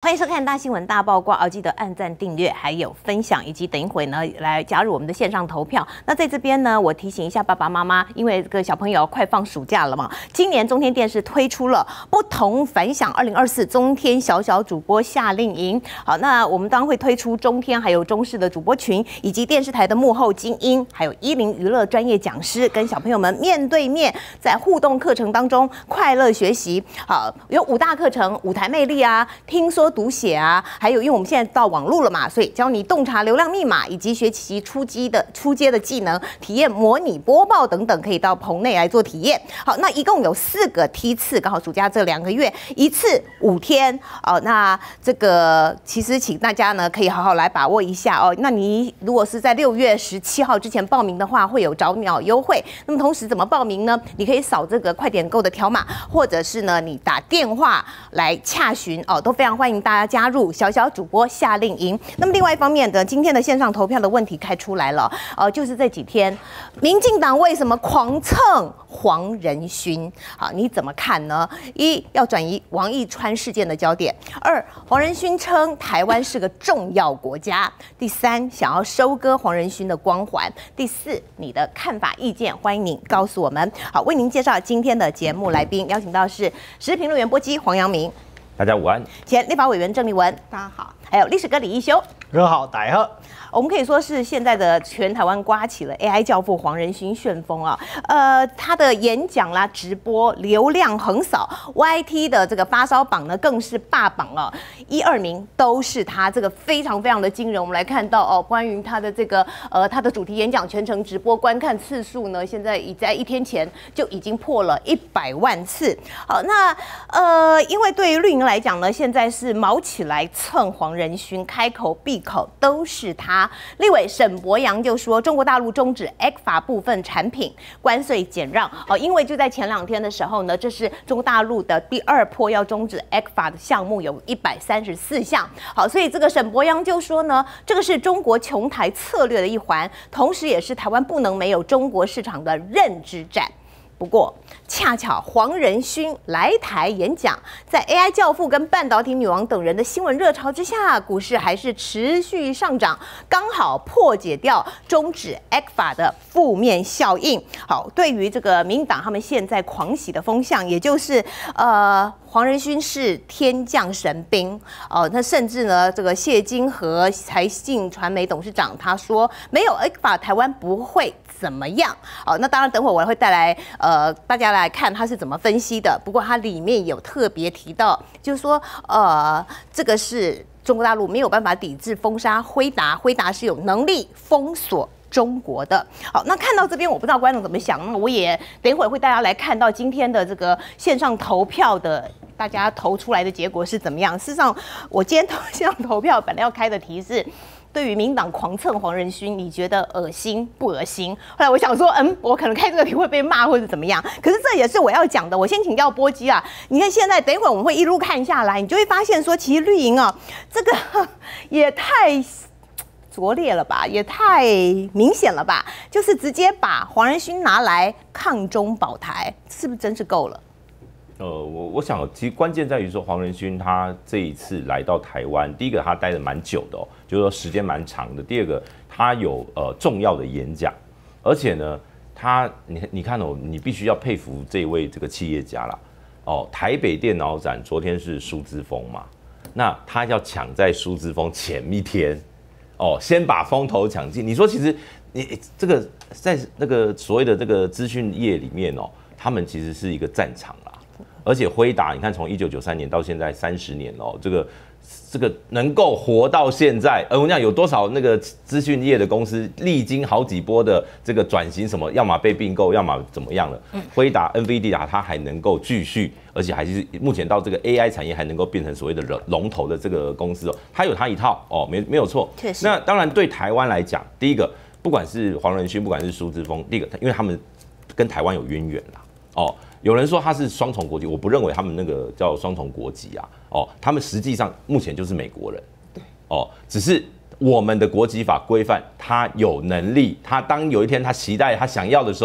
欢迎收看《大新闻大爆卦》记得按赞、订阅，还有分享，以及等一会呢来加入我们的线上投票。那在这边呢，我提醒一下爸爸妈妈，因为这个小朋友快放暑假了嘛，今年中天电视推出了不同凡响2024中天小小主播夏令营。好，那我们当然会推出中天还有中视的主播群，以及电视台的幕后精英，还有10娱乐专业讲师，跟小朋友们面对面在互动课程当中快乐学习。好，有5大课程，舞台魅力啊，听说读写啊，还有因为我们现在到网络了嘛，所以教你洞察流量密码，以及学习出街的技能，体验模拟播报等等，可以到棚内来做体验。好，那一共有4个梯次，刚好暑假这2个月，一次5天。哦，那这个其实请大家呢可以好好来把握一下哦。那你如果是在6月17号之前报名的话，会有早鸟优惠。那么同时怎么报名呢？你可以扫这个快点购的条码，或者是呢你打电话来洽询哦，都非常欢迎大家加入小小主播夏令营。那么另外一方面的，今天的线上投票的问题开出来了，就是这几天，民进党为什么狂蹭黄仁勋？好，你怎么看呢？1要转移王义川事件的焦点；2黄仁勋称台湾是个重要国家；第3想要收割黄仁勋的光环；第4你的看法意见，欢迎您告诉我们。好，为您介绍今天的节目来宾，邀请到是时事评论员波基黄阳明。 大家午安。 前立法委员郑丽文， 大家好。 还有历史哥李一修， 各位好，大家好。 我们可以说是现在的全台湾刮起了 AI 教父黄仁勋旋风啊！他的演讲啦、直播流量横扫 YT 的这个发烧榜呢，更是霸榜了，1、2名都是他，这个非常非常的惊人。我们来看到哦，关于他的这个他的主题演讲全程直播观看次数呢，现在已在1天前就已经破了100万次。好，那因为对于绿营来讲呢，现在是毛起来蹭黄仁勋，开口闭口都是他。立委沈博阳就说，中国大陆终止 ECFA 部分产品关税减让，因为就在前2天的时候呢，这是中国大陆的第2波要终止 ECFA 的项目有134项。好，所以这个沈博阳就说呢，这个是中国穷台策略的一环，同时也是台湾不能没有中国市场的认知战。不过，恰巧黄仁勋来台演讲，在 AI 教父跟半导体女王等人的新闻热潮之下，股市还是持续上涨，刚好破解掉终止 ECFA 的负面效应。好，对于这个民进党他们现在狂喜的风向，也就是黄仁勋是天降神兵哦，那甚至呢，这个谢金河财信传媒董事长他说，没有 ECFA 台湾不会怎么样。好，那当然等会我会带来大家来看他是怎么分析的。不过它里面有特别提到，就是说这个是中国大陆没有办法抵制封杀辉达，辉达是有能力封锁中国的。好，那看到这边，我不知道观众怎么想，那我也等一会儿会带大家来看到今天的这个线上投票的。大家投出来的结果是怎么样？事实上，我今天线上投票本来要开的题是，对于民党狂蹭黄仁勋，你觉得恶心不恶心？后来我想说，我可能开这个题会被骂或者怎么样。可是这也是我要讲的。我先请教波基啊，你看现在等一会儿我们会一路看下来，你就会发现说，其实绿营啊，这个也太拙劣了吧，也太明显了吧，就是直接把黄仁勋拿来抗中保台，是不是真是够了？ 我想其实关键在于说黄仁勋他这一次来到台湾，第一个他待得蛮久的哦，就是说时间蛮长的。第二个他有重要的演讲，而且呢，你看哦，你必须要佩服这位这个企业家啦哦。台北电脑展昨天是苏姿丰嘛，那他要抢在苏姿丰前1天哦，先把风头抢尽。你说其实你这个在那个所谓的这个资讯业里面哦，他们其实是一个战场啦。而且辉达，你看从1993年到现在30年哦，这个能够活到现在，我讲有多少那个资讯业的公司历经好几波的这个转型，什么要么被并购，要么怎么样了？辉达、NVIDIA 它还能够继续，而且还是目前到这个 AI 产业还能够变成所谓的龙头的这个公司哦，它有它一套哦，没有错。 确实。 那当然对台湾来讲，第一个不管是黄仁勋，不管是苏姿丰，第一个因为他们跟台湾有渊源啦哦。有人说他是双重国籍，我不认为他们那个叫双重国籍啊，哦，他们实际上目前就是美国人，哦，只是我们的国籍法规范他有能力，他当有一天他期待他想要的时候，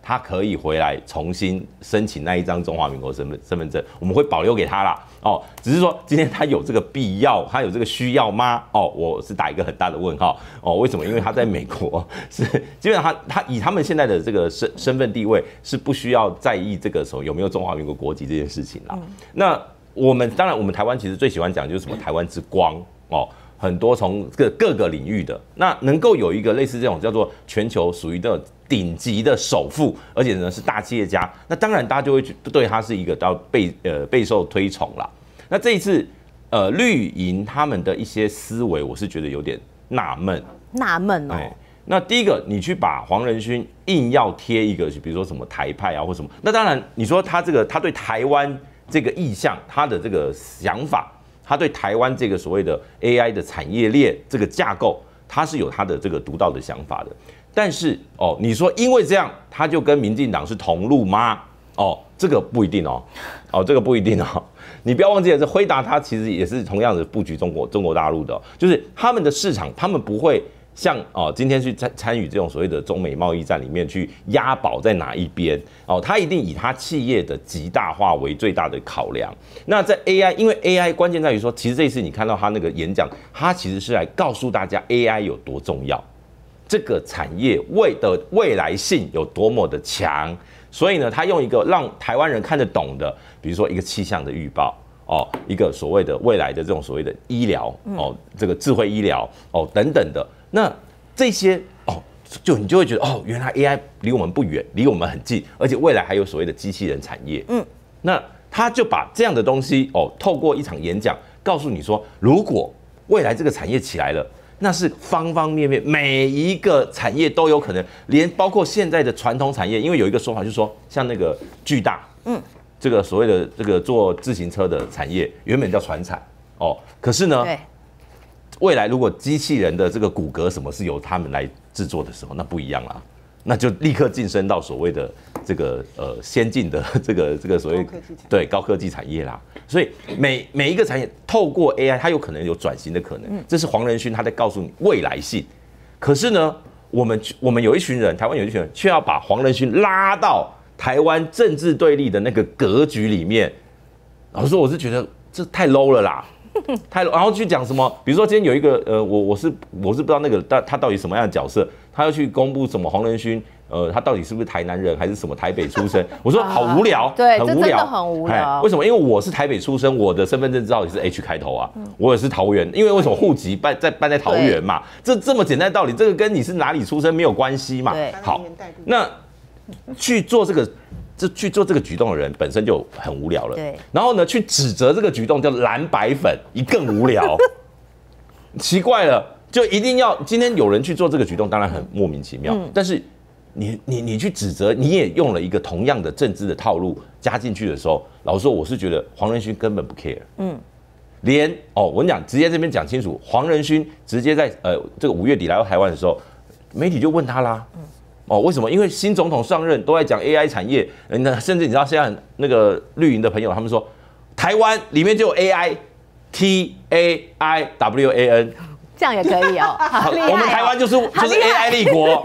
他可以回来重新申请那一张中华民国身份证，我们会保留给他啦。哦，只是说今天他有这个必要，他有这个需要吗？哦，我是打一个很大的问号。哦，为什么？因为他在美国是基本上他以他们现在的这个身份地位是不需要在意这个有没有中华民国国籍这件事情啦。那当然我们台湾其实最喜欢讲就是什么台湾之光哦。很多从各个领域的，那能够有一个类似这种叫做全球属于的顶级的首富，而且呢是大企业家，那当然大家就会对他是一个备受推崇啦。那这一次绿营他们的一些思维，我是觉得有点纳闷哦。那第一个，你去把黄仁勋硬要贴一个，比如说什么台派啊或什么，那当然你说他对台湾这个意向，他的这个想法。他对台湾这个所谓的 AI 的产业链这个架构，他是有他的这个独到的想法的。但是你说因为这样，他就跟民进党是同路吗？这个不一定这个不一定你不要忘记了，这辉达他其实也是同样的布局中国大陆的，就是他们的市场，他们不会像今天去参与这种所谓的中美贸易战里面去押宝在哪一边他一定以他企业的极大化为最大的考量。那在 AI， 因为 AI 关键在于说，其实这一次你看到他那个演讲，他其实是来告诉大家 AI 有多重要，这个产业未来性有多么的强。所以呢，他用一个让台湾人看得懂的，比如说一个气象的预报一个所谓的未来的这种所谓的医疗这个智慧医疗等等的。那这些你就会觉得原来 AI 离我们不远，离我们很近，而且未来还有所谓的机器人产业。那他就把这样的东西透过一场演讲告诉你说，如果未来这个产业起来了，那是方方面面每一个产业都有可能，连包括现在的传统产业，因为有一个说法就是说，像那个巨大，这个所谓的这个做自行车的产业原本叫传产可是呢，未来如果机器人的这个骨骼什么是由他们来制作的时候，那不一样啦，那就立刻晋升到所谓的这个先进的这个所谓高科技产业啦。所以每一个产业透过 AI， 它有可能有转型的可能，这是黄仁勋他在告诉你未来性。可是呢，我们有一群人，台湾有一群人，却要把黄仁勋拉到台湾政治对立的那个格局里面。老实说，我是觉得这太 low 了啦。然后去讲什么？比如说今天有一个我是不知道那个他到底什么样的角色，他要去公布什么黄仁勋他到底是不是台南人还是什么台北出生？我说好无聊， 对， 很无聊， 很无聊。 为什么？因为我是台北出生，我的身份证照也是 H 开头啊，我也是桃园，因为为什么户籍办在桃园嘛？这么简单的道理，这个跟你是哪里出生没有关系嘛？好，那去做这个举动的人本身就很无聊了。对。然后呢，去指责这个举动叫蓝白粉，更无聊。奇怪了，就一定要今天有人去做这个举动，当然很莫名其妙。但是你去指责，你也用了一个同样的政治的套路加进去的时候，老实说，我是觉得黄仁勋根本不 care。连我跟你讲，直接这边讲清楚，黄仁勋直接在这个5月底来到台湾的时候，媒体就问他啦。为什么？因为新总统上任都在讲 AI 产业，甚至你知道现在那个绿营的朋友，他们说台湾里面就有 AI，TAIWAN， 这样也可以我们台湾就是 AI 立国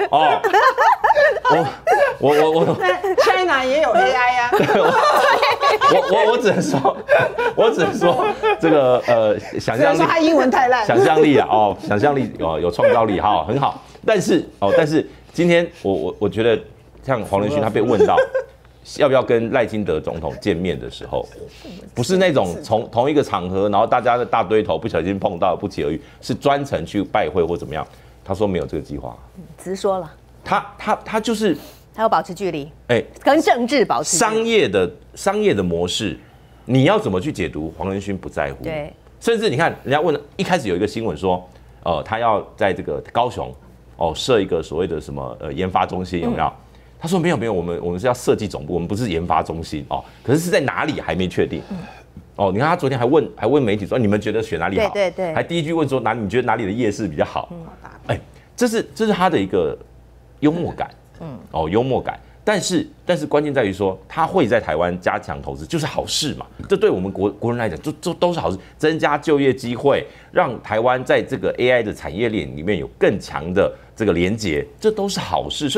我 China 也有 AI 啊。 我只能说这个想象力， 他英文太烂， 想象力想象力有创造力很好，但是今天我觉得像黄仁勋他被问到要不要跟赖清德总统见面的时候，不是那种从同一个场合，然后大家的大堆头不小心碰到不期而遇，是专程去拜会或怎么样。他说没有这个计划， 直说了。 他就是他要保持距离，跟政治保持距离。商业的模式，你要怎么去解读？黄仁勋不在乎。对，甚至你看人家问，一开始有一个新闻说，他要在这个高雄。设一个所谓的什么研发中心有没有？他说没有，我们是要设计总部，我们不是研发中心可是在哪里还没确定。你看他昨天还问媒体说，你们觉得选哪里好？对，还第一句问说你觉得哪里的夜市比较好？这是他的一个幽默感，幽默感。但是关键在于说，他会在台湾加强投资，就是好事嘛。这对我们国人来讲，都是好事，增加就业机会，让台湾在这个 AI 的产业链里面有更强的这个连结，这都是好事。所以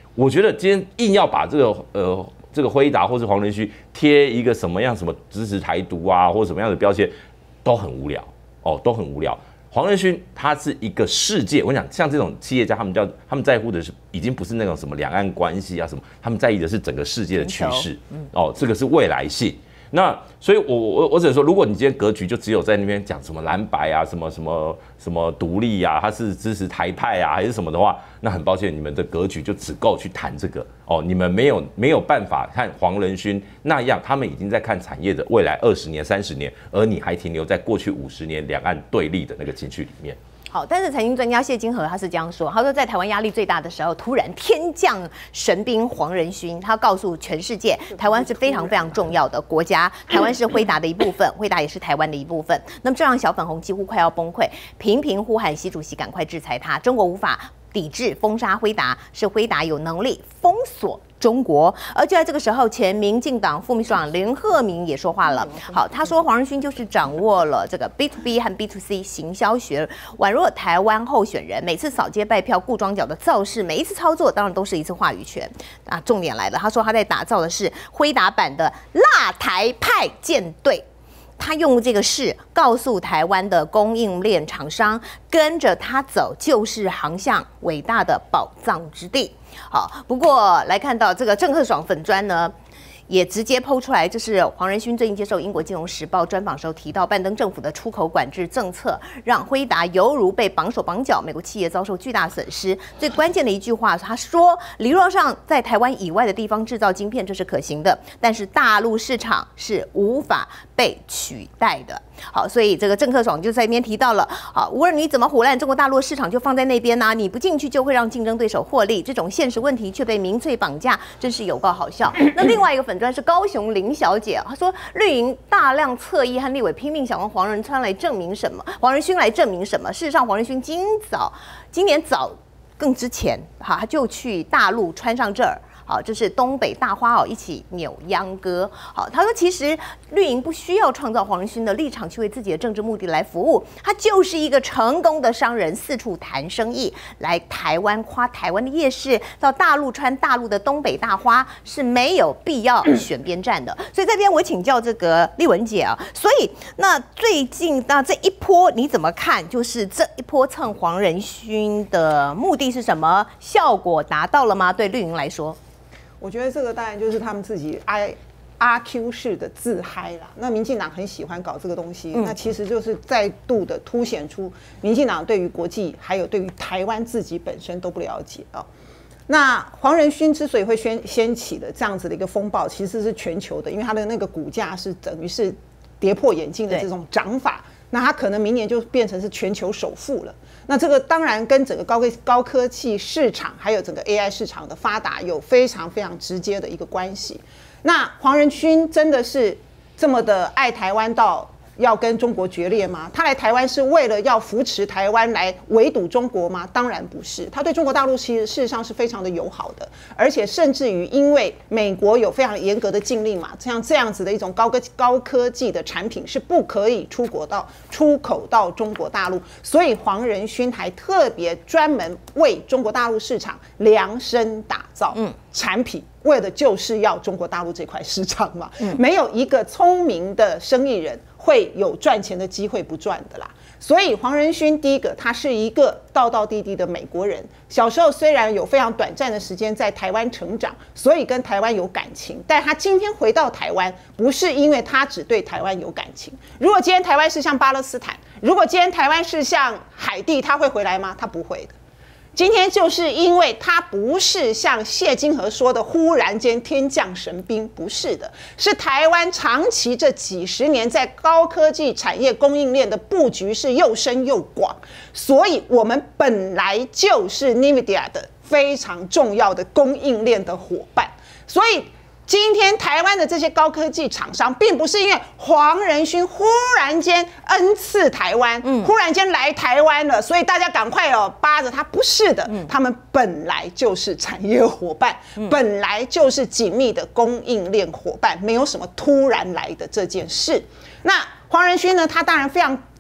我觉得今天硬要把这个辉达或是黄仁勋贴一个什么支持台独啊，或者什么样的标签，都很无聊哦，都很无聊。黄仁勋他是一个世界，我跟你讲，像这种企业家，他们在乎的是已经不是那种什么两岸关系啊什么，他们在意的是整个世界的趋势，哦，这个是未来性。那所以我只能说，如果你今天格局就只有在那边讲什么蓝白啊，什么独立啊，他是支持台派啊，还是什么的话，那很抱歉，你们的格局就只够去谈这个哦，你们没有办法看黄仁勋那样，他们已经在看产业的未来20年、30年，而你还停留在过去50年两岸对立的那个情绪里面。 好，但是财经专家谢金河他是这样说，他说在台湾压力最大的时候，突然天降神兵黄仁勋，他告诉全世界，台湾是非常非常重要的国家，台湾是辉达的一部分，辉达也是台湾的一部分。那么这让小粉红几乎快要崩溃，频频呼喊习主席赶快制裁他，中国无法抵制封杀辉达，是辉达有能力封锁中国。而就在这个时候，前民进党副秘书长林鹤鸣也说话了。好，他说黄仁勋就是掌握了这个 B to B 和 B to C 行销学，宛若台湾候选人每次扫街拜票、顾庄脚的造势，每一次操作当然都是一次话语权啊。重点来了，他说他在打造的是辉达版的辣台派舰队。他用这个事告诉台湾的供应链厂商，跟着他走就是航向伟大的宝藏之地。好，不过来看到这个郑克爽粉专呢，也直接抛出来，就是黄仁勋最近接受英国金融时报专访时候提到，拜登政府的出口管制政策让辉达犹如被绑手绑脚，美国企业遭受巨大损失。最关键的一句话，他说，理论上在台湾以外的地方制造晶片这是可行的，但是大陆市场是无法被取代的。好，所以这个郑克爽就在那边提到了，好，无论你怎么唬烂，中国大陆市场就放在那边啊，你不进去就会让竞争对手获利，这种现实问题却被民粹绑架，真是有够好笑。那另外一个粉专是高雄林小姐，她说绿营大量侧翼和立委拼命想用黄仁勋来证明什么，黄仁勋来证明什么？事实上，黄仁勋今年早更之前，好，他就去大陆穿上这儿。好，这是东北大花袄一起扭秧歌。好，他说其实绿营不需要创造黄仁勋的立场去为自己的政治目的来服务，他就是一个成功的商人，四处谈生意，来台湾夸台湾的夜市，到大陆穿大陆的东北大花，是没有必要选边站的。所以这边我请教这个丽文姐啊，所以那最近那这一波你怎么看？就是这一波蹭黄仁勋的目的是什么？效果达到了吗？对绿营来说？ 我觉得这个当然就是他们自己阿 Q 式的自嗨啦。那民进党很喜欢搞这个东西，那其实就是再度的凸显出民进党对于国际还有对于台湾自己本身都不了解啊。那黄仁勋之所以会掀起的这样子的一个风暴，其实是全球的，因为他的那个股价是等于是跌破眼镜的这种涨法。那他可能明年就变成是全球首富了。那这个当然跟整个高科技市场还有整个 AI 市场的发达有非常非常直接的一个关系。那黄仁勋真的是这么的爱台湾到要跟中国决裂吗？他来台湾是为了要扶持台湾来围堵中国吗？当然不是，他对中国大陆其实事实上是非常的友好的，而且甚至于因为美国有非常严格的禁令嘛，像这样子的一种高科技的产品是不可以出口到中国大陆，所以黄仁勋还特别专门为中国大陆市场量身打造产品。为的就是要中国大陆这块市场嘛，没有一个聪明的生意人会有赚钱的机会不赚的啦。所以黄仁勋第一个，他是一个道道地地的美国人，小时候虽然有非常短暂的时间在台湾成长，所以跟台湾有感情，但他今天回到台湾，不是因为他只对台湾有感情。如果今天台湾是像巴勒斯坦，如果今天台湾是像海地，他会回来吗？他不会的。今天就是因为他不是像谢金河说的忽然间天降神兵，不是的，是台湾长期这几十年在高科技产业供应链的布局是又深又广，所以我们本来就是 NVIDIA 的非常重要的供应链的伙伴，所以今天台湾的这些高科技厂商，并不是因为黄仁勋忽然间恩赐台湾，忽然间来台湾了，所以大家赶快扒着他，不是的，他们本来就是产业伙伴，本来就是紧密的供应链伙伴，没有什么突然来的这件事。那黄仁勋呢，他当然非常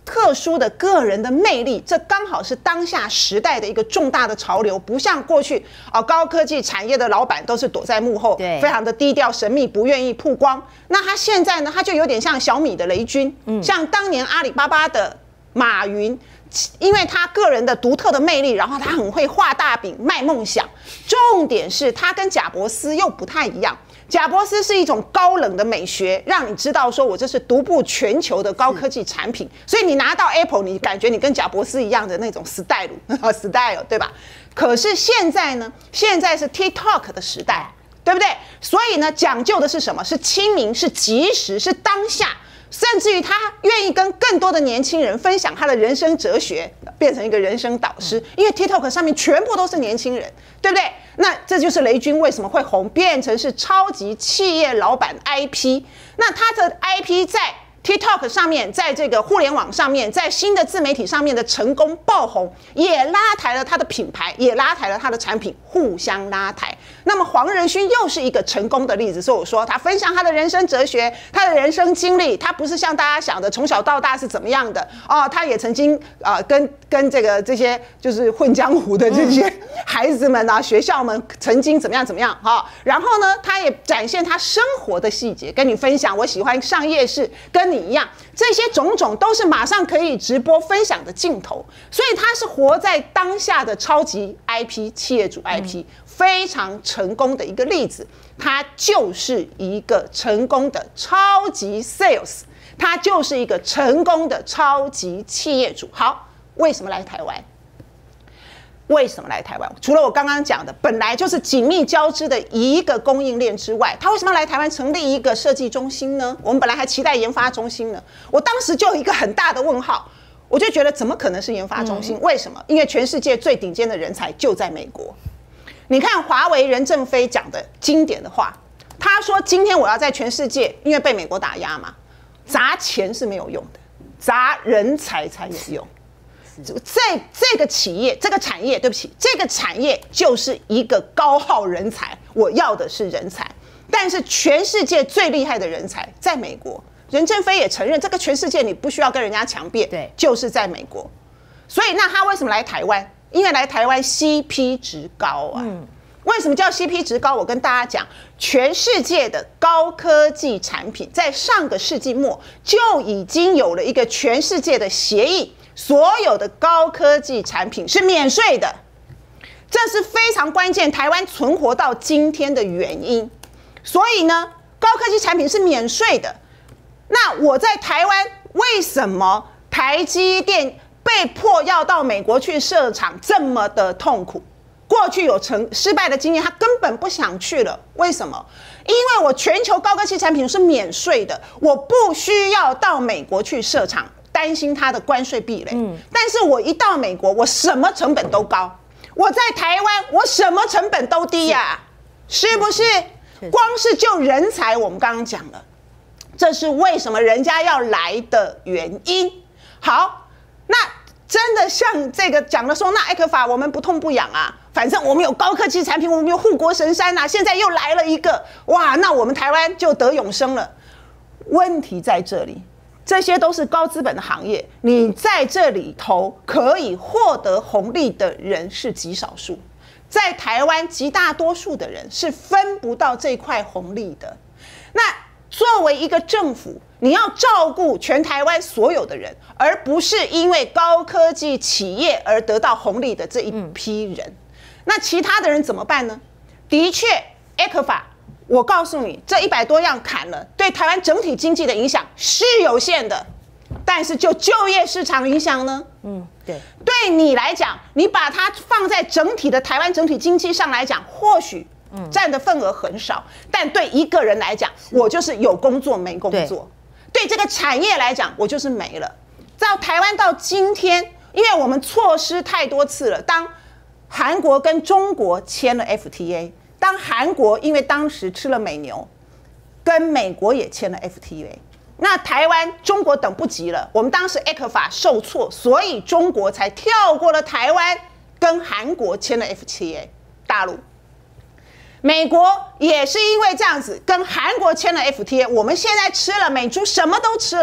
特殊的个人的魅力，这刚好是当下时代的一个重大的潮流，不像过去高科技产业的老板都是躲在幕后，非常的低调神秘，不愿意曝光。那他现在呢，他就有点像小米的雷军，像当年阿里巴巴的马云。因为他个人的独特的魅力，然后他很会画大饼卖梦想。重点是他跟贾伯斯又不太一样。贾伯斯是一种高冷的美学，让你知道说我这是独步全球的高科技产品，所以你拿到 Apple， 你感觉你跟贾伯斯一样的那种 style， 对吧？可是现在呢，现在是 TikTok 的时代，对不对？所以呢，讲究的是什么？是亲民，是即时，是当下。甚至于他愿意跟更多的年轻人分享他的人生哲学，变成一个人生导师。因为 TikTok 上面全部都是年轻人，对不对？那这就是雷军为什么会红，变成是超级企业老板 IP。那他的 IP 在 TikTok 上面，在这个互联网上面，在新的自媒体上面的成功爆红，也拉抬了他的品牌，也拉抬了他的产品，互相拉抬。那么黄仁勋又是一个成功的例子，所以我说他分享他的人生哲学，他的人生经历，他不是像大家想的从小到大是怎么样的他也曾经跟这些就是混江湖的这些孩子们学校们曾经怎么样然后呢，他也展现他生活的细节，跟你分享我喜欢上夜市，跟你一样，这些种种都是马上可以直播分享的镜头，所以他是活在当下的超级 IP 企业主 IP。非常成功的一个例子，他就是一个成功的超级 sales， 他就是一个成功的超级企业主。好，为什么来台湾？为什么来台湾？除了我刚刚讲的，本来就是紧密交织的一个供应链之外，他为什么来台湾成立一个设计中心呢？我们本来还期待研发中心呢，我当时就有一个很大的问号，我就觉得怎么可能是研发中心？为什么？因为全世界最顶尖的人才就在美国。你看华为任正非讲的经典的话，他说：“今天我要在全世界，因为被美国打压嘛，砸钱是没有用的，砸人才才有用。这个企业、这个产业，对不起，这个产业就是一个高耗人才，我要的是人才。但是全世界最厉害的人才在美国，任正非也承认，这个全世界你不需要跟人家强辩，对，就是在美国。所以那他为什么来台湾？”因为来台湾 CP 值高啊，为什么叫 CP 值高？我跟大家讲，全世界的高科技产品在上个世纪末就已经有了一个全世界的协议，所有的高科技产品是免税的，这是非常关键，台湾存活到今天的原因。所以呢，高科技产品是免税的。那我在台湾为什么台积电被迫要到美国去设厂这么的痛苦？过去有失败的经验，他根本不想去了。为什么？因为我全球高科技产品是免税的，我不需要到美国去设厂，担心它的关税壁垒。但是我一到美国，我什么成本都高；我在台湾，我什么成本都低呀，是不是？光是就人才，我们刚刚讲了，这是为什么人家要来的原因。好。那真的像这个讲的说，那艾克法我们不痛不痒啊，反正我们有高科技产品，我们有护国神山啊，现在又来了一个，哇，那我们台湾就得永生了。问题在这里，这些都是高资本的行业，你在这里头可以获得红利的人是极少数，在台湾极大多数的人是分不到这块红利的。那作为一个政府，你要照顾全台湾所有的人，而不是因为高科技企业而得到红利的这一批人。那其他的人怎么办呢？的确 ECFA 我告诉你，这100多样砍了，对台湾整体经济的影响是有限的。但是就业市场影响呢？对你来讲，你把它放在整体的台湾整体经济上来讲，或许占的份额很少，但对一个人来讲，我就是有工作没工作；对这个产业来讲，我就是没了。到台湾到今天，因为我们错失太多次了。当韩国跟中国签了 FTA， 当韩国因为当时吃了美牛，跟美国也签了 FTA， 那台湾中国等不及了，我们当时 ECFA 受挫，所以中国才跳过了台湾，跟韩国签了 FTA。大陆。美国也是因为这样子跟韩国签了 FTA， 我们现在吃了美猪什么都吃了，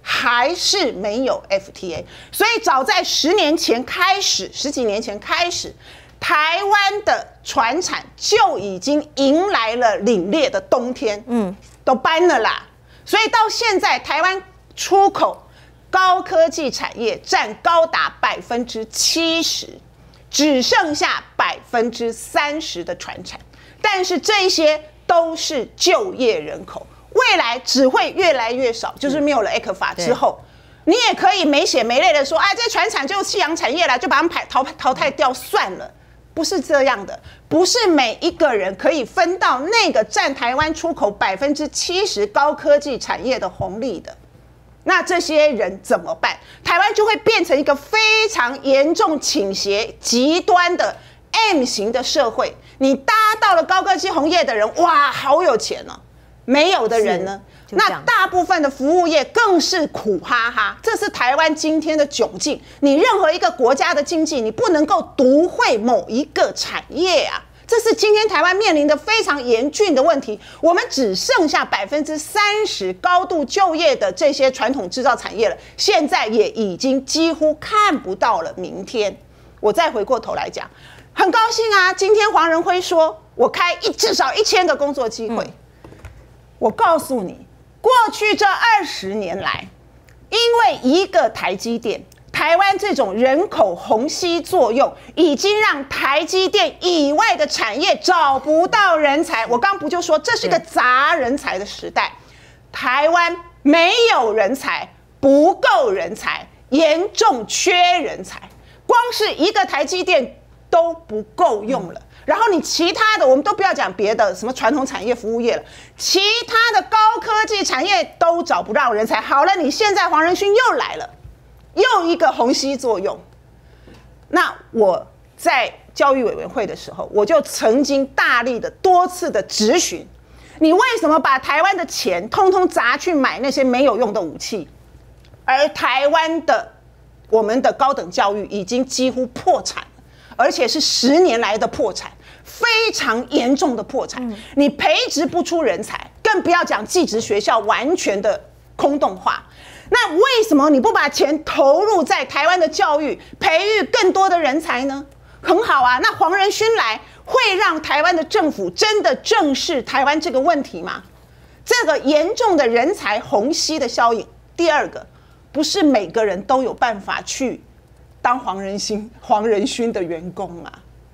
还是没有 FTA。所以早在10年前开始，10几年前开始，台湾的传产就已经迎来了凛冽的冬天，都搬了啦。所以到现在，台湾出口高科技产业占高达70%，只剩下30%的传产。但是这些都是就业人口，未来只会越来越少，就是没有了 ECFA 之后。你也可以没血没泪的说，这传产就是夕阳产业啦，就把他们淘汰掉算了。不是这样的，不是每一个人可以分到那个占台湾出口70%高科技产业的红利的。那这些人怎么办？台湾就会变成一个非常严重倾斜极端的 M 型的社会。你搭到了高科技红业的人，哇，好有钱哦。没有的人呢？那大部分的服务业更是苦哈哈，这是台湾今天的窘境。你任何一个国家的经济，你不能够独惠某一个产业啊，这是今天台湾面临的非常严峻的问题。我们只剩下30%高度就业的这些传统制造产业了，现在也已经几乎看不到了明天。我再回过头来讲，很高兴啊，今天黄仁辉说我开至少1000个工作机会。我告诉你，过去这20年来，因为一个台积电，台湾这种人口虹吸作用，已经让台积电以外的产业找不到人才。我刚不就说这是个杂人才的时代，台湾没有人才，不够人才，严重缺人才，光是一个台积电都不够用了。然后你其他的我们都不要讲别的，什么传统产业服务业了，其他的高科技产业都找不到人才。好了，你现在黄仁勋又来了，又一个虹吸作用。那我在教育委员会的时候，我就曾经大力的多次的质询，你为什么把台湾的钱通通砸去买那些没有用的武器，而台湾的我们的高等教育已经几乎破产，而且是10年来的破产，非常严重的破产。你培植不出人才，更不要讲技职学校完全的空洞化。那为什么你不把钱投入在台湾的教育，培育更多的人才呢？很好啊，那黄仁勋来会让台湾的政府真的正视台湾这个问题吗？这个严重的人才虹吸的效应。第二个，不是每个人都有办法去当黄仁勋的员工啊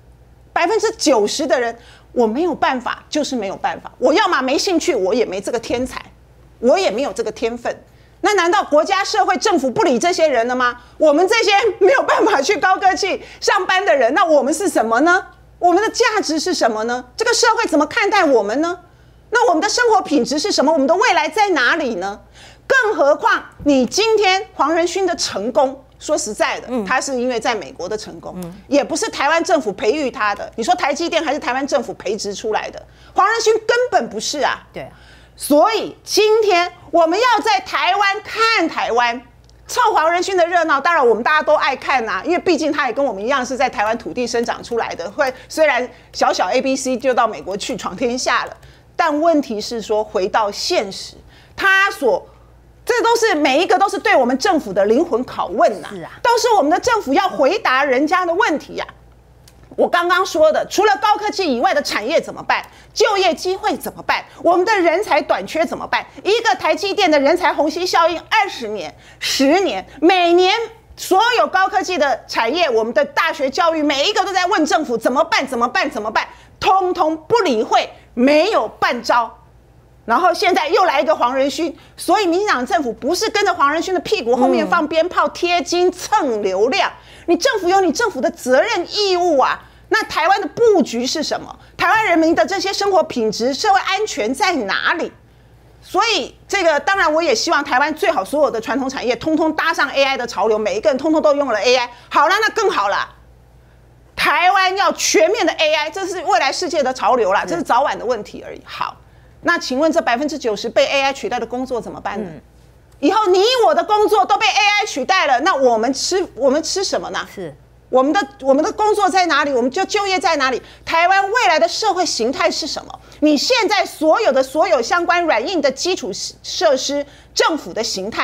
，90%的人我没有办法，就是没有办法。我要么没兴趣，我也没这个天才，我也没有这个天分。那难道国家、社会、政府不理这些人了吗？我们这些没有办法去高科技上班的人，那我们是什么呢？我们的价值是什么呢？这个社会怎么看待我们呢？那我们的生活品质是什么？我们的未来在哪里呢？更何况你今天黄仁勋的成功，说实在的，他是因为在美国的成功，也不是台湾政府培育他的。你说台积电还是台湾政府培植出来的？黄仁勋根本不是啊。 对啊。 所以今天我们要在台湾看台湾，凑黄仁勋的热闹。当然我们大家都爱看啊，因为毕竟他也跟我们一样是在台湾土地生长出来的，虽然小 ABC 就到美国去闯天下了，但问题是说回到现实，这都是每一个都是对我们政府的灵魂拷问呐，都是我们的政府要回答人家的问题呀。我刚刚说的，除了高科技以外的产业怎么办？就业机会怎么办？我们的人才短缺怎么办？一个台积电的人才虹吸效应，20年、10年，每年所有高科技的产业，我们的大学教育每一个都在问政府怎么办？怎么办？怎么办？通通不理会，没有半招。然后现在又来一个黄仁勋，所以民进党政府不是跟着黄仁勋的屁股后面放鞭炮、贴金、蹭流量。你政府有你政府的责任义务啊。那台湾的布局是什么？台湾人民的这些生活品质、社会安全在哪里？所以这个当然我也希望台湾最好所有的传统产业通通搭上 AI 的潮流，每一个人通通都用了 AI。好了，那更好了。台湾要全面的 AI， 这是未来世界的潮流啦，这是早晚的问题而已。好，那请问这90%被 AI 取代的工作怎么办呢？以后你我的工作都被 AI 取代了，那我们吃什么呢？是。我们的工作在哪里？我们就业在哪里？台湾未来的社会形态是什么？你现在所有相关软硬的基础设施、政府的形态，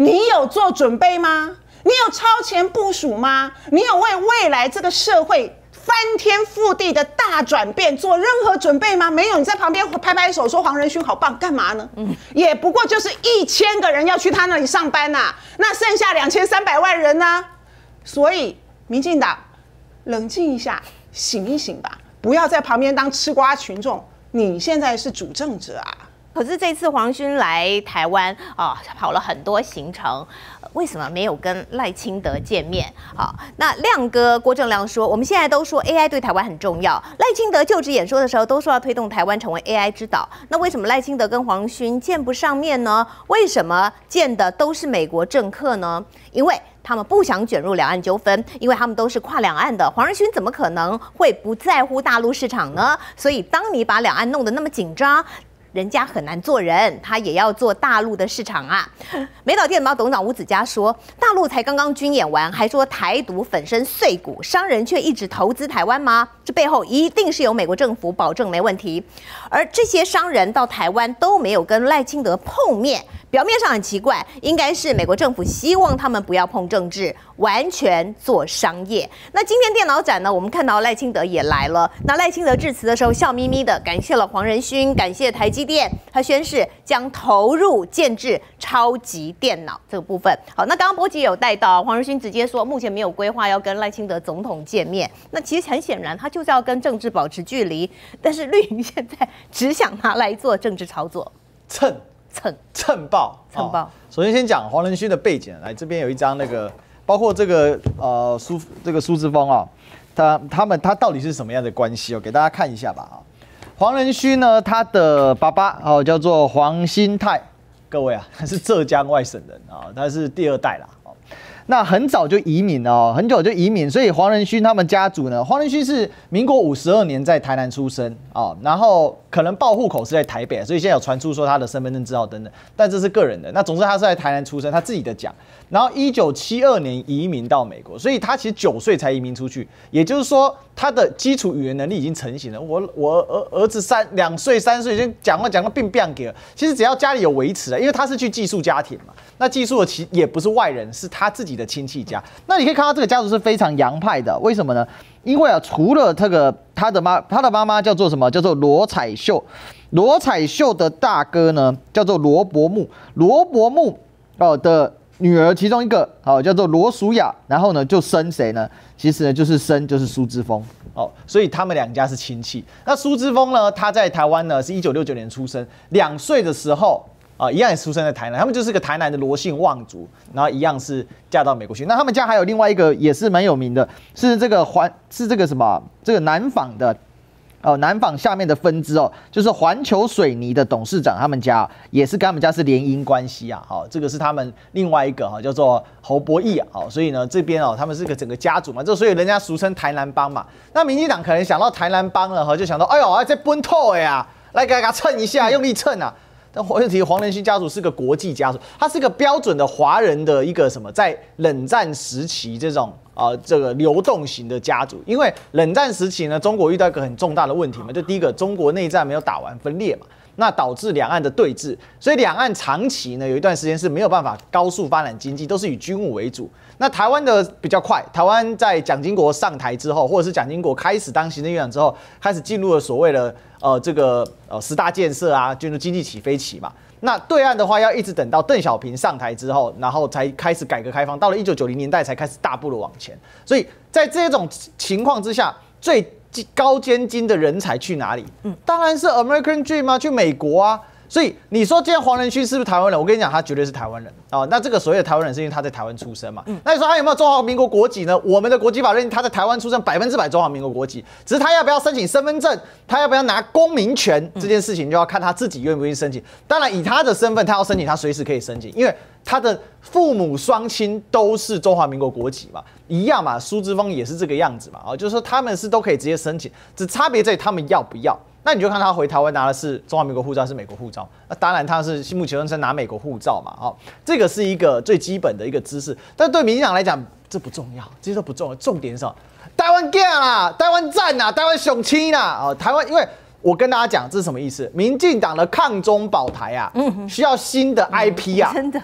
你有做准备吗？你有超前部署吗？你有为未来这个社会翻天覆地的大转变做任何准备吗？没有，你在旁边拍拍手说黄仁勋好棒，干嘛呢？也不过就是1000个人要去他那里上班呐，那剩下2300万人呢？所以民进党冷静一下，醒一醒吧，不要在旁边当吃瓜群众。你现在是主政者啊。 可是这次黄仁勋来台湾啊，跑了很多行程，为什么没有跟赖清德见面？好，那亮哥郭正亮说，我们现在都说 AI 对台湾很重要，赖清德就职演说的时候都说要推动台湾成为 AI 之岛，那为什么赖清德跟黄仁勋见不上面呢？为什么见的都是美国政客呢？因为他们不想卷入两岸纠纷，因为他们都是跨两岸的。黄仁勋怎么可能会不在乎大陆市场呢？所以，当你把两岸弄得那么紧张，人家很难做人，他也要做大陆的市场啊。美岛电报董事长吴子嘉说，大陆才刚刚军演完，还说台独粉身碎骨，商人却一直投资台湾吗？这背后一定是有美国政府保证没问题。而这些商人到台湾都没有跟赖清德碰面，表面上很奇怪，应该是美国政府希望他们不要碰政治，完全做商业。那今天电脑展呢，我们看到赖清德也来了。那赖清德致辞的时候笑眯眯的，感谢了黄仁勋，感谢台积电，他宣示将投入建制超级电脑这个部分。好，那刚刚波吉也有带到，黄仁勋直接说目前没有规划要跟赖清德总统见面。那其实很显然，他就是要跟政治保持距离，但是绿营现在只想拿来做政治操作，蹭爆。 首先讲黄仁勋的背景，来这边有一张那个，包括这个苏姿丰啊，他到底是什么样的关系哦？给大家看一下吧啊。黄仁勋呢，他的爸爸哦叫做黄兴泰，各位啊，他是浙江外省人啊，他是第2代啦。那很早就移民哦，很久就移民，所以黄仁勋他们家族呢，黄仁勋是民国52年在台南出生哦，然后可能报户口是在台北，所以现在有传出说他的身份证字号等等，但这是个人的。那总之他是在台南出生，他自己的讲。然后1972年移民到美国，所以他其实9岁才移民出去，也就是说他的基础语言能力已经成型了。我儿子2岁3岁就讲话并给了，其实只要家里有维持了，因为他是去寄宿家庭嘛，那寄宿的也不是外人，是他自己的亲戚家。那你可以看到这个家族是非常洋派的，为什么呢？因为啊，除了这个他的妈妈叫做什么？叫做罗彩秀。罗彩秀的大哥呢叫做罗伯木。罗伯木的女儿其中一个叫做罗淑雅，然后呢就生谁呢？其实呢就是苏姿丰所以他们2家是亲戚。那苏姿丰呢，他在台湾呢是1969年出生，2岁的时候一样也出生在台南，他们就是个台南的罗姓望族，然后一样是嫁到美国去。那他们家还有另外一个也是蛮有名的，是这个什么这个南纺的。南纺下面的分支就是环球水泥的董事长，他们家也是跟他们家是联姻关系啊。这个是他们另外一个叫做侯伯义啊。所以呢，这边他们是个整个家族嘛，所以人家俗称台南帮嘛。那民进党可能想到台南帮了就想到，哎呦，这奔透呀，来给他蹭一下，用力蹭啊。但问题，黄仁勋家族是个国际家族，他是个标准的华人的一个什么，在冷战时期这种这个流动型的家族。因为冷战时期呢，中国遇到一个很重大的问题嘛，就第一个，中国内战没有打完分裂嘛，那导致两岸的对峙，所以两岸长期呢有一段时间是没有办法高速发展经济，都是以军武为主。那台湾的比较快，台湾在蒋经国上台之后，或者是蒋经国开始当行政院长之后，开始进入了所谓的这个10大建设啊，进入经济起飞期嘛。那对岸的话，要一直等到邓小平上台之后，然后才开始改革开放，到了1990年代才开始大步的往前。所以在这种情况之下，最高尖金的人才去哪里？当然是 American Dream 啊，去美国啊。所以你说今天黄仁勋是不是台湾人？我跟你讲，他绝对是台湾人啊。那这个所谓的台湾人，是因为他在台湾出生嘛。那你说他有没有中华民国国籍呢？我们的国籍法认定他在台湾出生，100%中华民国国籍。只是他要不要申请身份证，他要不要拿公民权这件事情，就要看他自己愿不愿意申请。当然，以他的身份，他要申请，他随时可以申请，因为他的父母双亲都是中华民国国籍嘛，一样嘛。苏姿丰也是这个样子嘛，就是说他们是都可以直接申请，只差别在于他们要不要。那你就看他回台湾拿的是中华民国护照，是美国护照。那当然他是目前是拿美国护照嘛，这个是一个最基本的一个知识。但对民进党来讲，这不重要，这些都不重要。重点是什么？台湾干啦，台湾赞啦，台湾雄亲啦，台湾，因为我跟大家讲这是什么意思？民进党的抗中保台啊，需要新的 IP 啊， 真的。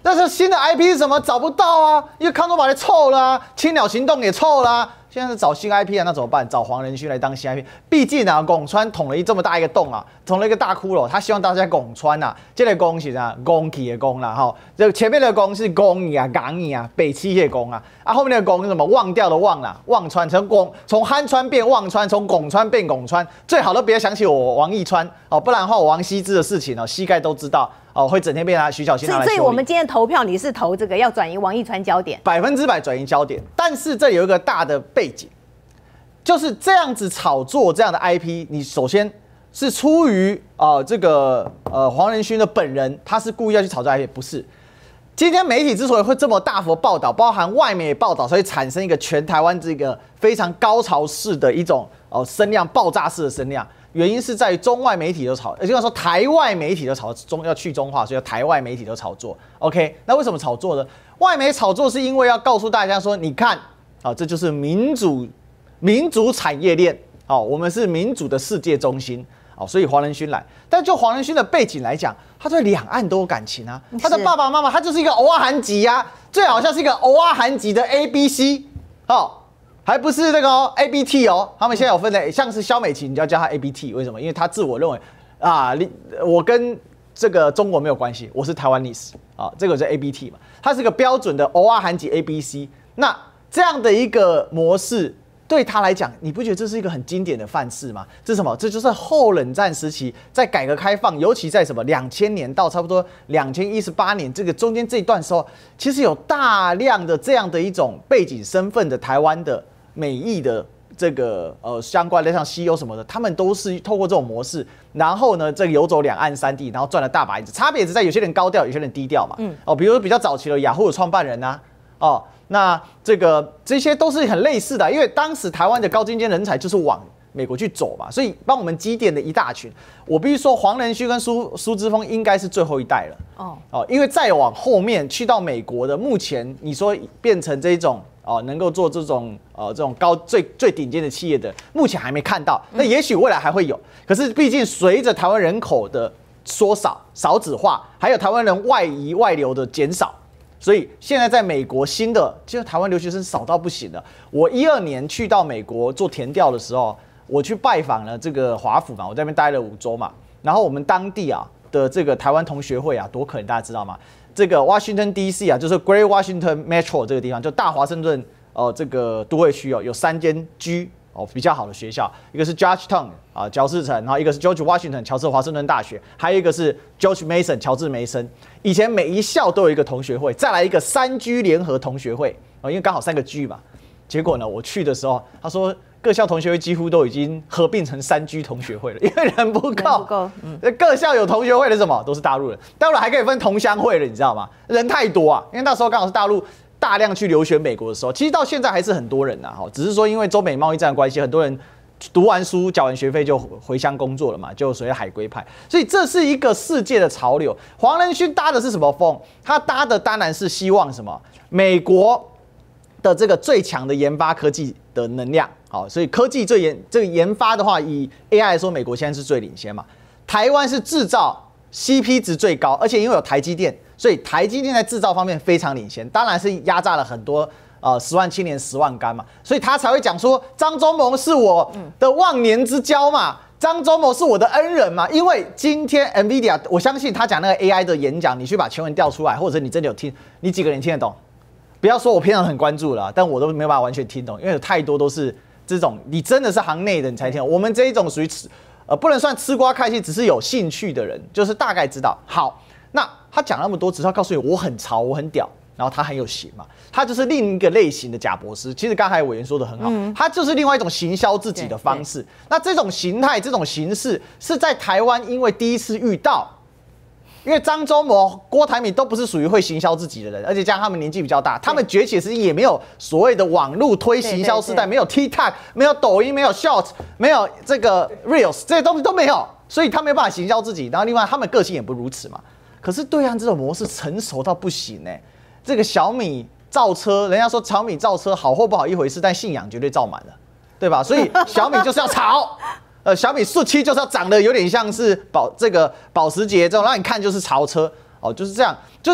但是新的 IP 是什么？找不到啊，因为康多把它臭了啊，青鸟行动也臭了啊。现在是找新 IP 啊，那怎么办？找黄仁勋来当新 IP。毕竟啊，拱川捅了这么大一个洞啊，捅了一个大窟窿，他希望大家拱川啊，这个拱是啥？拱起的拱啦，哈，这前面的拱是拱你啊、港你啊、北七的拱啊，后面的拱是什么？忘掉的忘啦，忘川从憨川变忘川，从拱川变拱川，最好都别想起我王义川哦，不然的话我王羲之的事情哦，膝盖都知道。哦，会整天被徐小新拿来修理。 所以我们今天投票，你是投这个要转移王一川焦点 ，100%转移焦点。但是这有一个大的背景，就是这样子炒作这样的 IP， 你首先是出于黄仁勋的本人，他是故意要去炒作 IP， 不是。今天媒体之所以会这么大幅报道，包含外媒也报道，所以产生一个全台湾这个非常高潮式的一种声量爆炸式的声量。原因是在于中外媒体都炒，也就是说台外媒体都炒要去中化，所以台外媒体都炒作。OK， 那为什么炒作呢？外媒炒作是因为要告诉大家说，你看，这就是民主产业链，我们是民主的世界中心，所以黄仁勋来。但就黄仁勋的背景来讲，他对两岸都有感情啊，他的爸爸妈妈他就是一个欧阿韩籍啊，最好像是一个欧阿韩籍的 ABC，还不是那个ABT 哦，他们现在有分的，像是萧美琴，你就要叫她 ABT， 为什么？因为她自我认为我跟这个中国没有关系，我是台湾历史啊，这个是 ABT 嘛，它是个标准的欧阿韩籍 ABC。那这样的一个模式对他来讲，你不觉得这是一个很经典的范式吗？这是什么？这就是后冷战时期，在改革开放，尤其在什么2000年到差不多2018年这个中间这一段时候，其实有大量的这样的一种背景身份的台湾的美裔的这个相关的像 CEO 什么的，他们都是透过这种模式，然后呢，这个游走两岸三地，然后赚了大把银子。差别只在有些人高调，有些人低调嘛。比如说比较早期的雅虎的创办人啊，那这些都是很类似的，因为当时台湾的高精尖人才就是往美国去走嘛，所以帮我们积淀的一大群。我必须说，黄仁勋跟苏之峰应该是最后一代了。因为再往后面去到美国的，目前你说变成这种。能够做这种最顶尖的企业的，目前还没看到。那也许未来还会有，可是毕竟随着台湾人口的缩少子化，还有台湾人外移外流的减少，所以现在在美国新的就是台湾留学生少到不行了。我12年去到美国做田调的时候，我去拜访了这个华府嘛，我在那边待了5周嘛，然后我们当地的这个台湾同学会多可能大家知道吗？这个 Washington DC 就是 Great Washington Metro 这个地方，就大华盛顿这个都会区有3间比较好的学校，一个是 Georgetown 乔治城，然后一个是 George Washington 乔治华盛顿大学，还有一个是 George Mason 乔治梅森。以前每一校都有一个同学会，再来一个3G 联合同学会因为刚好3个 G 嘛。结果呢，我去的时候，他说各校同学会几乎都已经合并成3G 同学会了，因为人不够。各校有同学会的什么都是大陆人，大陆还可以分同乡会了，你知道吗？人太多啊，因为那时候刚好是大陆大量去留学美国的时候，其实到现在还是很多人只是说因为中美贸易战的关系，很多人读完书缴完学费就回乡工作了嘛，就所谓海归派，所以这是一个世界的潮流。黄仁勋搭的是什么风？他搭的当然是希望什么？美国的这个最强的研发科技的能量，所以科技这个研发的话，以 AI 来说，美国现在是最领先嘛。台湾是制造 CP 值最高，而且因为有台积电，所以台积电在制造方面非常领先，当然是压榨了很多10万青年10万干嘛，所以他才会讲说张忠谋是我的忘年之交嘛。张忠谋是我的恩人嘛，因为今天 NVIDIA， 我相信他讲那个 AI 的演讲，你去把全文调出来，或者你真的有听，你几个人听得懂？不要说我平常很关注了，但我都没有办法完全听懂，因为有太多都是这种你真的是行内的你才听懂。我们这一种属于不能算吃瓜看戏，只是有兴趣的人，就是大概知道。好，那他讲那么多，只是要告诉你我很潮，我很屌，然后他很有型嘛，他就是另一个类型的贾博士。其实刚才委员说的很好，他就是另外一种行销自己的方式。那这种形态、这种形式是在台湾因为第一次遇到。因为张忠谋、郭台铭都不是属于会行销自己的人，而且加上他们年纪比较大，他们崛起时也没有所谓的网络推行销时代，没有 TikTok， 没有抖音，没有 Short， 没有这个 Reels， 这些东西都没有，所以他没有办法行销自己。然后另外他们个性也不如此嘛。可是对岸这种模式成熟到不行这个小米造车，人家说小米造车好或不好一回事，但信仰绝对造满了，对吧？所以小米就是要炒。小米速7就是要长得有点像是保时捷这种，让你看就是潮车就是这样，就是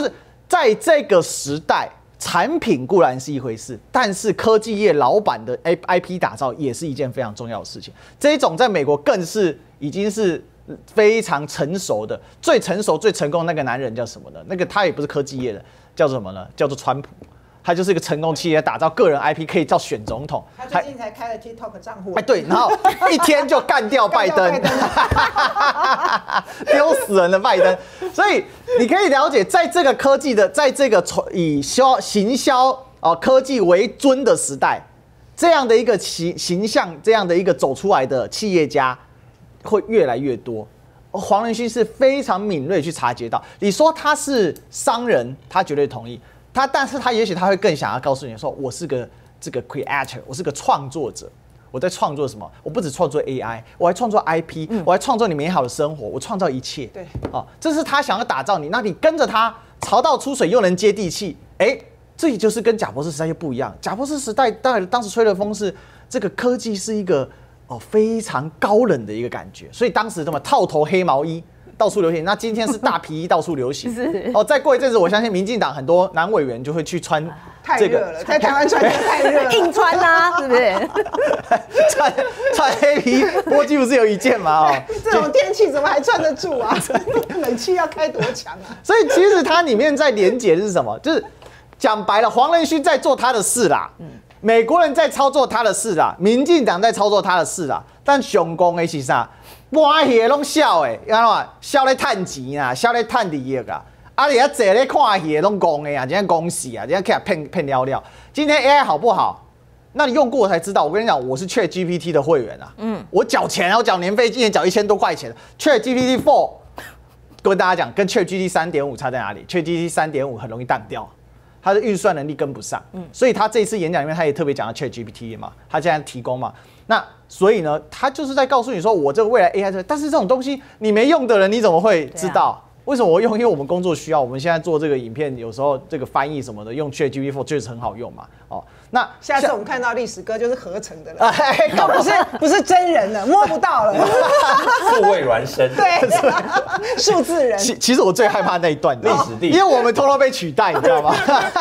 在这个时代，产品固然是一回事，但是科技业老板的 IP 打造也是一件非常重要的事情。这一种在美国更是已经是非常成熟的，最成熟、最成功的那个男人叫什么呢？那个他也不是科技业的，叫做什么呢？叫做川普。他就是一个成功企业，打造个人 IP， 可以叫选总统。 他最近才开了 TikTok 账户。 哎，对，然后一天就干掉拜登，丢死人的拜登。所以你可以了解，在这个科技的，在这个以行销科技为尊的时代，这样的一个形象，这样的一个走出来的企业家会越来越多。黄仁勋是非常敏锐去察觉到，你说他是商人，他绝对同意。但是他也许他会更想要告诉你说，我是个这个 creator， 我是个创作者，我在创作什么？我不只创作 AI， 我还创作 IP， 我还创作你美好的生活，我创造一切。 对， 这是他想要打造你，那你跟着他，潮到出水又能接地气，这也就是跟贾博士时代又不一样。贾博士时代当时吹的风是这个科技是一个非常高冷的一个感觉，所以当时套头黑毛衣到处流行，那今天是大皮衣到处流行。再过一阵子，我相信民进党很多男委员就会去穿这个， 太热了，在台湾穿太热了， 硬穿啊，是不是？ 穿黑皮，波基不是有一件吗？ 这种天气怎么还穿得住啊？冷气要开多强啊？ 所以其实它里面在连结的是什么？就是讲白了，黄仁勋在做他的事啦，美国人在操作他的事啦，民进党在操作他的事啦，但上公的是啥？满戏拢笑诶，你看嘛，笑咧趁钱啊，笑咧趁利益啊。啊，你要坐咧看戏拢讲的啊，今天恭喜啊，今天可以骗了了。今天 AI 好不好？那你用过才知道。我跟你讲，我是 ChatGPT 的会员啊，我缴钱，我缴年费，今年缴1000多块钱。ChatGPT 4，跟大家讲，跟 ChatGPT 3.5差在哪里 ？ChatGPT 3.5很容易当掉。它的运算能力跟不上，所以他这一次演讲里面他也特别讲到 ChatGPT 嘛，他现在提供嘛，那所以呢，他就是在告诉你说，我这个未来 AI 但是这种东西你没用的人你怎么会知道？为什么我用？因为我们工作需要，我们现在做这个影片，有时候这个翻译什么的，用 ChatGPT 4确实很好用嘛。那下次我们看到历史歌就是合成的了，不是真人了，摸不到了， 素未孪生， 对，数字人。 其实我最害怕那一段历史地，因为我们通通被取代，你知道吗？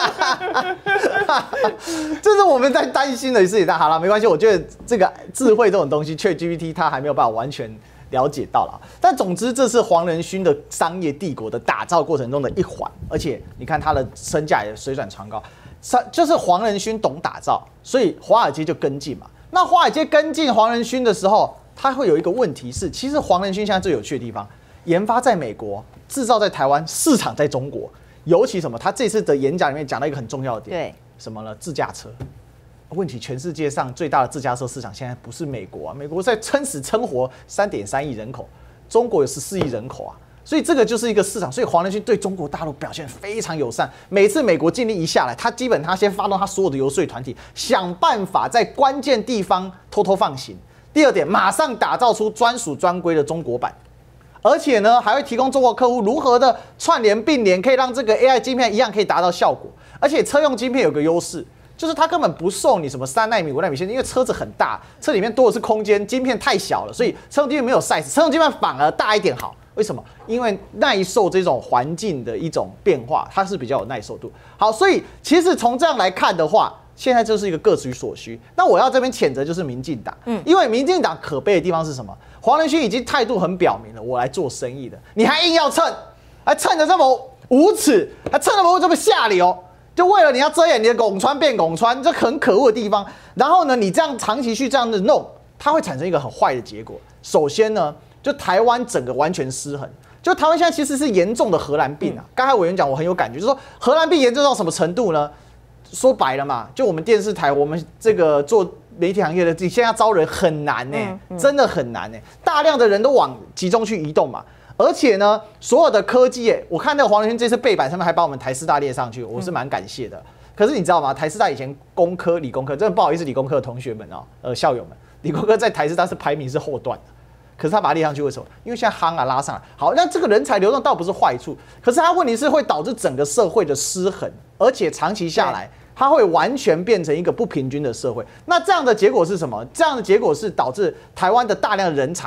这是我们在担心的事情。但好了，没关系，我觉得这个智慧这种东西，ChatGPT 它还没有办法完全了解到了。但总之，这是黄仁勋的商业帝国的打造过程中的一环，而且你看他的身价也水涨船高。就是黄仁勋懂打造，所以华尔街就跟进嘛。那华尔街跟进黄仁勋的时候，他会有一个问题是，其实黄仁勋现在最有趣的地方，研发在美国，制造在台湾，市场在中国。尤其什么？他这次的演讲里面讲到一个很重要的点， 对， 什么呢？自驾车。问题，全世界上最大的自驾车市场现在不是美国啊，美国在撑死撑活3.3亿人口，中国有14亿人口啊。所以这个就是一个市场，所以黄仁勋对中国大陆表现非常友善。每次美国禁令一下来，他先发动他所有的游说团体，想办法在关键地方偷偷放行。第二点，马上打造出专属专规的中国版，而且呢，还会提供中国客户如何的串联并联，可以让这个 AI 晶片一样可以达到效果。而且车用晶片有个优势，就是它根本不受你什么3奈米、5奈米限制，因为车子很大，车里面多的是空间，晶片太小了，所以车用晶片没有 size， 车用晶片反而大一点好。为什么？因为耐受这种环境的一种变化，它是比较有耐受度。好，所以其实从这样来看的话，现在就是一个各取所需。那我要这边谴责就是民进党，因为民进党可悲的地方是什么？黄仁勋已经态度很表明了，我来做生意的，你还硬要蹭，还蹭得这么无耻，还蹭得这么下流，就为了你要遮掩你的拱川变拱川，这很可恶的地方。然后呢，你这样长期去这样的弄，它会产生一个很坏的结果。首先呢，就台湾整个完全失衡，就台湾现在其实是严重的荷兰病啊。刚才委员讲我很有感觉，就是说荷兰病严重到什么程度呢？说白了嘛，就我们电视台，我们这个做媒体行业的，现在要招人很难真的很难大量的人都往集中去移动嘛。而且呢，所有的科技我看那个黄仁勋这次背板上面还把我们台师大列上去，我是蛮感谢的。可是你知道吗？台师大以前工科、理工科，真的不好意思，理工科的同学们校友们，理工科在台师大是排名是后段的。可是他把它列上去，为什么？因为现在夯拉上来。好，那这个人才流动倒不是坏处，可是它问题是会导致整个社会的失衡，而且长期下来，它会完全变成一个不平均的社会。那这样的结果是什么？这样的结果是导致台湾的大量人才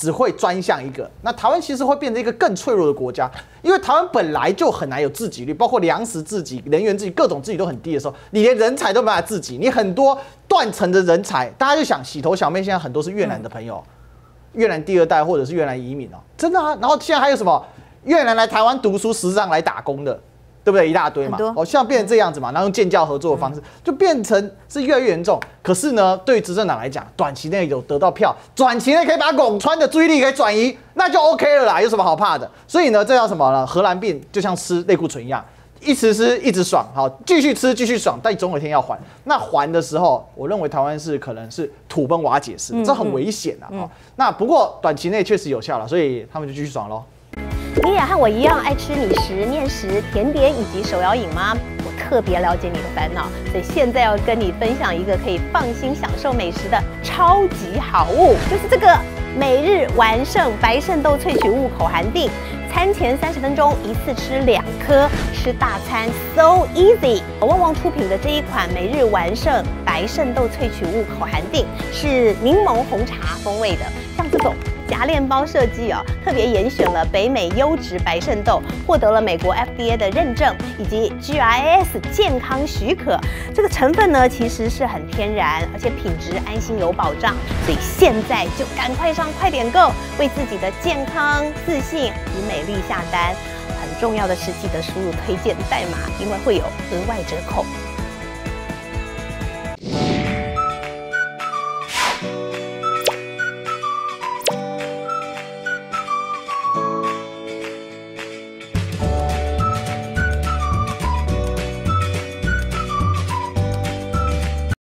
只会专向一个，那台湾其实会变成一个更脆弱的国家，因为台湾本来就很难有自给率，包括粮食自给、能源自己、各种自己都很低的时候，你连人才都没办法自己，你很多断层的人才，大家就想洗头小妹现在很多是越南的朋友，越南第2代或者是越南移民哦，真的啊，然后现在还有什么越南来台湾读书，实际上来打工的。对不对？一大堆嘛，哦，现在变成这样子嘛，然后用建教合作的方式，就变成是越来越严重。可是呢，对于执政党来讲，短期内有得到票，短期内可以把拱川的注意力给转移，那就 OK 了啦，有什么好怕的？所以呢，这叫什么呢？荷兰病就像吃类固醇一样，一直吃一直爽，好，继续吃继续爽，但总有一天要还。那还的时候，我认为台湾是可能是土崩瓦解式，这很危险啊。那不过短期内确实有效了，所以他们就继续爽咯。 你也和我一样爱吃米食、面食、甜点以及手摇饮吗？我特别了解你的烦恼，所以现在要跟你分享一个可以放心享受美食的超级好物，就是这个每日完胜白肾豆萃取物口含锭。餐前30分钟一次吃2颗，吃大餐 so easy。旺旺出品的这一款每日完胜白肾豆萃取物口含锭是柠檬红茶风味的，像这种夹链包设计哦，特别严选了北美优质白肾豆，获得了美国 FDA 的认证以及 GRAS 健康许可。这个成分呢，其实是很天然，而且品质安心有保障。所以现在就赶快上快点购，为自己的健康、自信与美丽下单。很重要的是，记得输入推荐代码，因为会有额外折扣。